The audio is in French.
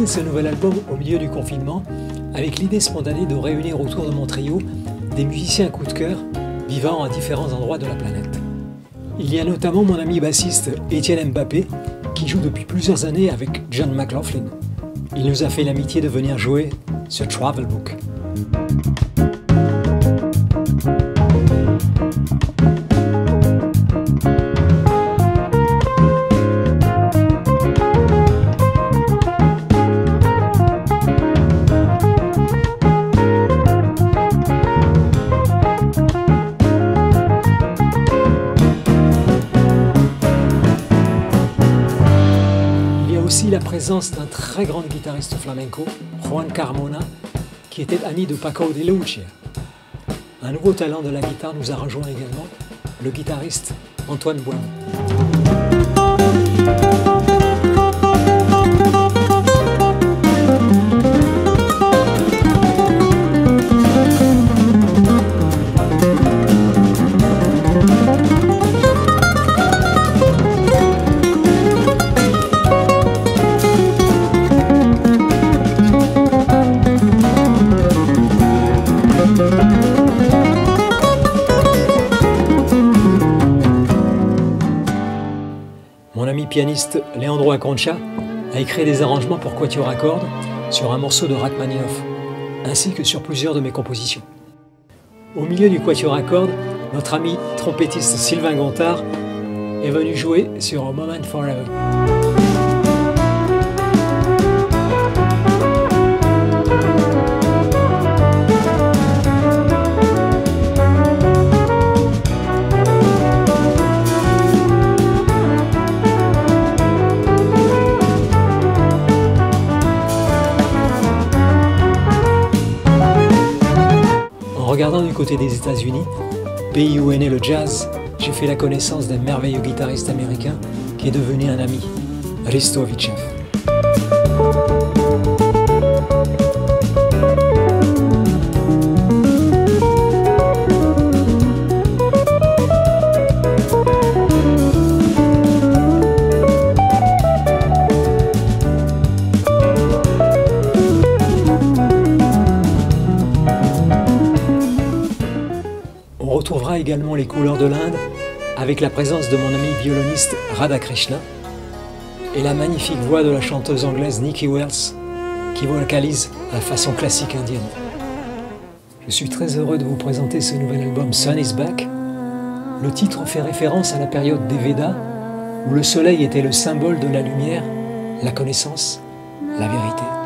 lancé ce nouvel album au milieu du confinement avec l'idée spontanée de réunir autour de mon trio des musiciens coup de cœur vivant à différents endroits de la planète. Il y a notamment mon ami bassiste Étienne Mbappé qui joue depuis plusieurs années avec John McLaughlin. Il nous a fait l'amitié de venir jouer sur Travel Book. Aussi la présence d'un très grand guitariste flamenco, Juan Carmona, qui était ami de Paco de Lucia. Un nouveau talent de la guitare nous a rejoint également, le guitariste Antoine Bueno. Mon ami pianiste Leandro Aconcha a écrit des arrangements pour quatuor à cordes sur un morceau de Rachmaninoff, ainsi que sur plusieurs de mes compositions. Au milieu du quatuor à cordes, notre ami trompettiste Sylvain Gontard est venu jouer sur A Moment Forever. En regardant du côté des États-Unis, pays où est né le jazz, j'ai fait la connaissance d'un merveilleux guitariste américain qui est devenu un ami, Hristo Ovitchev. On retrouvera également les couleurs de l'Inde avec la présence de mon ami violoniste Radha Krishna et la magnifique voix de la chanteuse anglaise Nikki Wells qui vocalise à la façon classique indienne. Je suis très heureux de vous présenter ce nouvel album Sun is Back. Le titre fait référence à la période des Védas où le soleil était le symbole de la lumière, la connaissance, la vérité.